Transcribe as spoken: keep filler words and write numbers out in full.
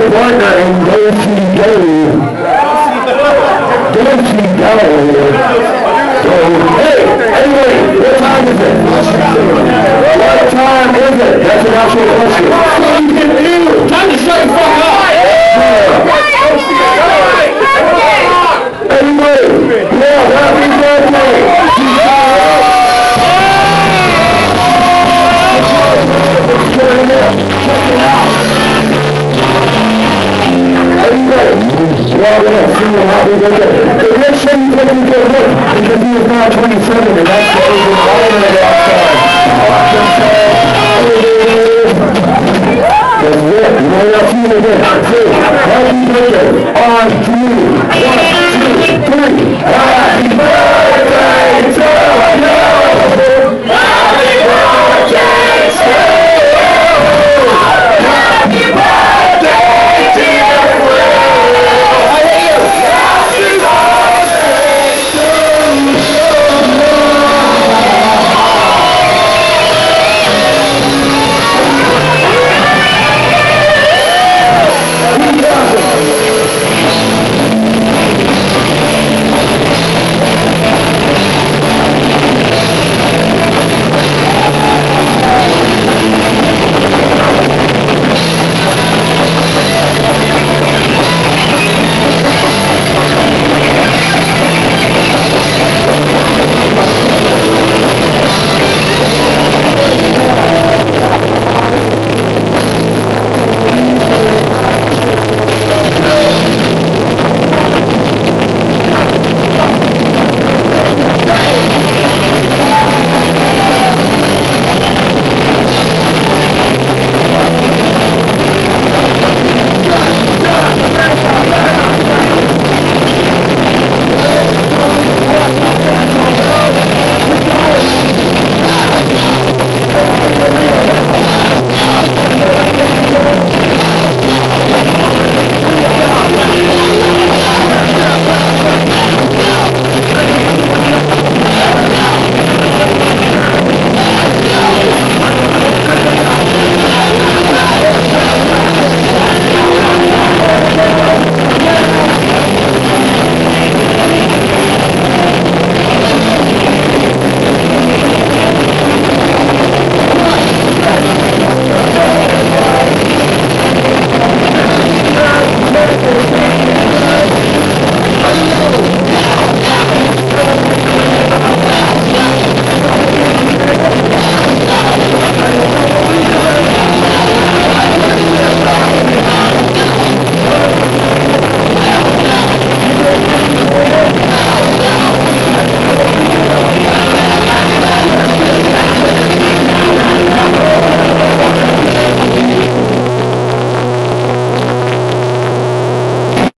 partner in Go See Go. Go See Go. So, hey, anyway, what time is it? What time is it? That's an actual question. Time to shut the fuck up. Anyway, yeah, happy birthday. Check it out. Anyway, well, we're going to see you happy birthday. The next show you're going to get hit because he is now twenty-seven, and that's what he's invited it outside. That's it. You know what else you again? Two. Happy birthday. On three. One, two, three. Happy birthday!